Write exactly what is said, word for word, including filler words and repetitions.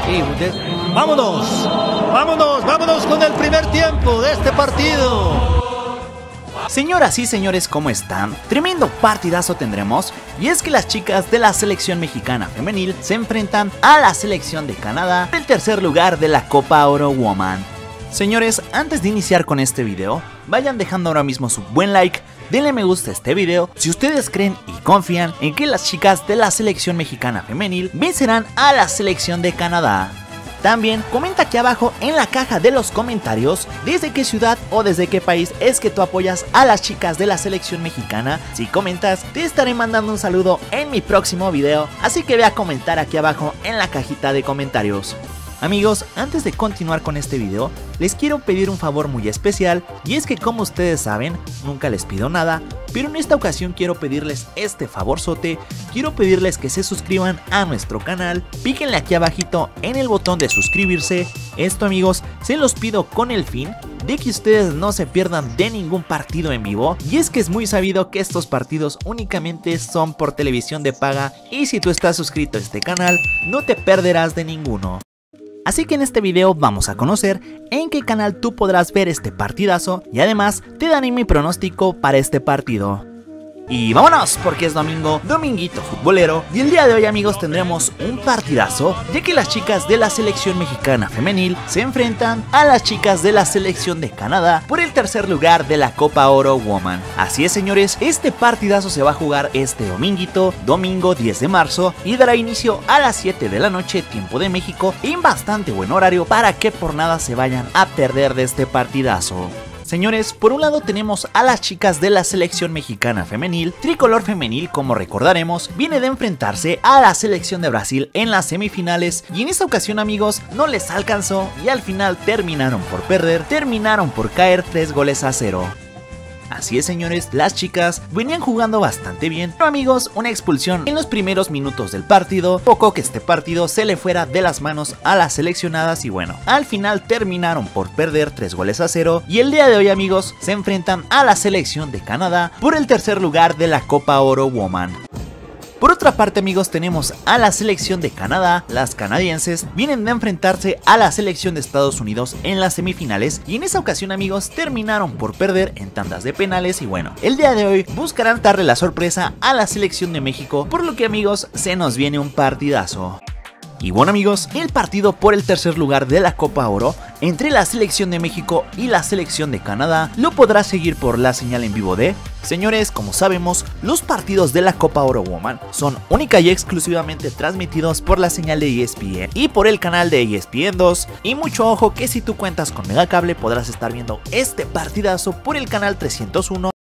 Y de... ¡Vámonos! ¡Vámonos! ¡Vámonos con el primer tiempo de este partido! Señoras y señores, ¿cómo están? Tremendo partidazo tendremos, y es que las chicas de la selección mexicana femenil se enfrentan a la selección de Canadá del tercer lugar de la Copa Oro Woman. Señores, antes de iniciar con este video, vayan dejando ahora mismo su buen like, denle me gusta a este video si ustedes creen y confían en que las chicas de la selección mexicana femenil vencerán a la selección de Canadá. También comenta aquí abajo en la caja de los comentarios desde qué ciudad o desde qué país es que tú apoyas a las chicas de la selección mexicana. Si comentas, te estaré mandando un saludo en mi próximo video, así que ve a comentar aquí abajo en la cajita de comentarios. Amigos, antes de continuar con este video, les quiero pedir un favor muy especial, y es que como ustedes saben, nunca les pido nada, pero en esta ocasión quiero pedirles este favorzote. Quiero pedirles que se suscriban a nuestro canal, píquenle aquí abajito en el botón de suscribirse. Esto, amigos, se los pido con el fin de que ustedes no se pierdan de ningún partido en vivo, y es que es muy sabido que estos partidos únicamente son por televisión de paga, y si tú estás suscrito a este canal, no te perderás de ninguno. Así que en este video vamos a conocer en qué canal tú podrás ver este partidazo, y además te daré mi pronóstico para este partido. Y vámonos, porque es domingo, dominguito futbolero, y el día de hoy, amigos, tendremos un partidazo, ya que las chicas de la selección mexicana femenil se enfrentan a las chicas de la selección de Canadá por el tercer lugar de la Copa Oro Woman. Así es, señores, este partidazo se va a jugar este dominguito, domingo diez de marzo, y dará inicio a las siete de la noche, tiempo de México, en bastante buen horario para que por nada se vayan a perder de este partidazo. Señores, por un lado tenemos a las chicas de la selección mexicana femenil. Tricolor femenil, como recordaremos, viene de enfrentarse a la selección de Brasil en las semifinales, y en esta ocasión, amigos, no les alcanzó y al final terminaron por perder, terminaron por caer tres goles a cero. Así es, señores, las chicas venían jugando bastante bien, pero, amigos, una expulsión en los primeros minutos del partido poco que este partido se le fuera de las manos a las seleccionadas, y bueno, al final terminaron por perder tres goles a cero, y el día de hoy, amigos, se enfrentan a la selección de Canadá por el tercer lugar de la Copa Oro Woman. Por otra parte, amigos, tenemos a la selección de Canadá. Las canadienses vienen de enfrentarse a la selección de Estados Unidos en las semifinales, y en esa ocasión, amigos, terminaron por perder en tandas de penales, y bueno, el día de hoy buscarán darle la sorpresa a la selección de México, por lo que, amigos, se nos viene un partidazo. Y bueno, amigos, el partido por el tercer lugar de la Copa Oro entre la selección de México y la selección de Canadá lo podrás seguir por la señal en vivo de... Señores, como sabemos, los partidos de la Copa Oro Woman son única y exclusivamente transmitidos por la señal de E S P N y por el canal de E S P N dos, y mucho ojo que si tú cuentas con Megacable podrás estar viendo este partidazo por el canal trescientos uno.